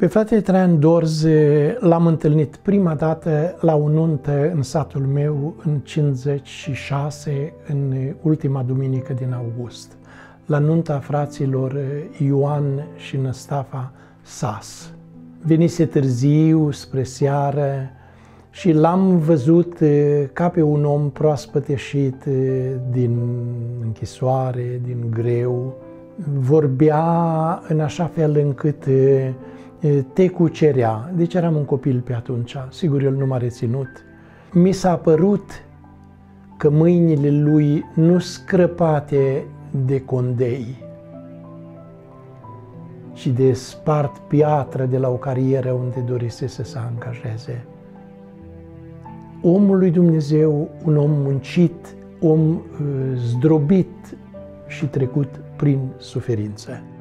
Pe fratele Traian Dorz l-am întâlnit prima dată la o nuntă în satul meu în 56, în ultima duminică din august, la nunta fraților Ioan și Năstafa Sas. Venise târziu, spre seară, și l-am văzut ca pe un om proaspăt ieșit din închisoare, din greu. Vorbea în așa fel încât te cucerea. Deci eram un copil pe atunci, sigur el nu m-a reținut. Mi s-a părut că mâinile lui nu scrăpate de condei, ci de spart piatră de la o carieră unde dorisese să angajeze. Omul lui Dumnezeu, un om muncit, om zdrobit și trecut prin suferință.